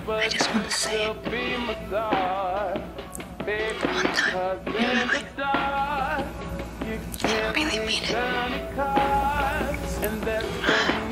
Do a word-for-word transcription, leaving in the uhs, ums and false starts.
I just want to say it. One time, really. I really mean it.